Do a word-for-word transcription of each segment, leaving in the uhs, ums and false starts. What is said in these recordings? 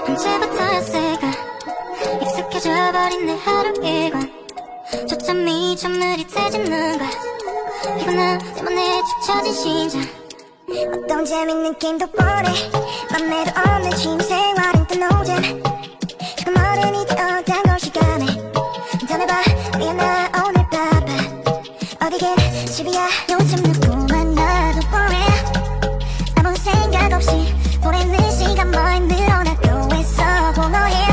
언제부터였을까 익숙해져버린 내 하루 일과 초점이 좀 느릿해지는 걸 피곤함 때문에 축 처진 심장 어떤 재밌는 게임도 뻔해 맘에도 없는 취미생활은 또 노잼 조금 어른이 되어간 걸 시간에 인터넷봐 미안해 오늘 바빠 어디긴 집이야 요즘 누구 만나도 보내 아무 생각 없이 보내는 시간만 늘어나고 있어 공허해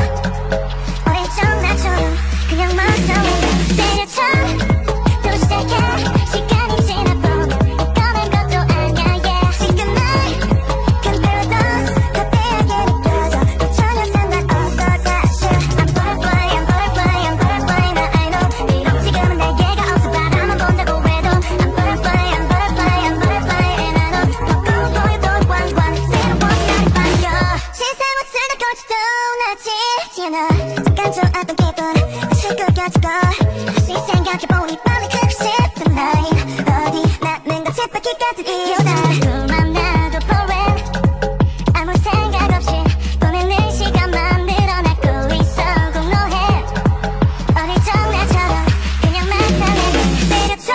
오랜 적 나처럼 그냥 막 싸우고 때려쳐 또 시작해 시간이 지나보면 이거는 것도 아냐 yeah 지금 날 comparisons 거대하게 느껴져 또 전혀 상관없어 사실 I'm butterfly I'm butterfly I'm butterfly 나 I know 비록 지금은 날개가 없어 바라만 본다고 해도 I'm butterfly I'm butterfly I'm butterfly and I know 걷고 보여도 왕왕 새로운 날이 반겨 세상은 쓰다듬지도 나지 않아 잠깐 저 어떤 기분 다시 끌겨지고 다시 생각해보니 빨리 크고 싶은 나이 어디 나는 건 쳇바퀴 같은 이유다 만나도 보낸 아무 생각 없이 보내는 시간만 늘어나고 있어 공허해 어릴 적 나처럼 그냥 막 사내 때려쳐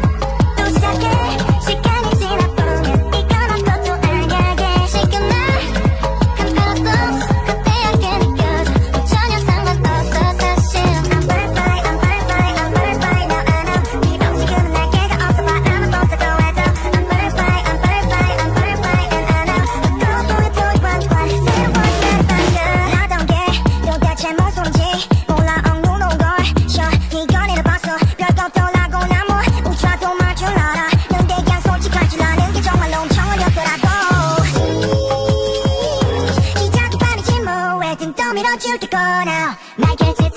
또 시작해 시간이 지나보면 이건 아무것도 아냐 yeah 지금 날 comparisons 거대하게 느껴져 또 전혀 상관없어 사실 I'm butterfly I'm butterfly I'm butterfly now I know 비록 지금은 날개가 없어 바라만 본다고 해도 I'm butterfly I'm butterfly I'm butterfly and I know 걷고 보여도 왕왕 새로운 날이 반겨 나다운 게 도대체 뭔 소린지 몰라 엉뚱한 걸 쉬어 네가 내려봤어 별것도 라고 나뭐 웃어도 말 줄 알아 근데 그냥 솔직할 줄 아는 게 정말로 엄청 어렵더라고 시작이 빠르지 뭐왜 등 떠밀어줄 때거나 날 깨질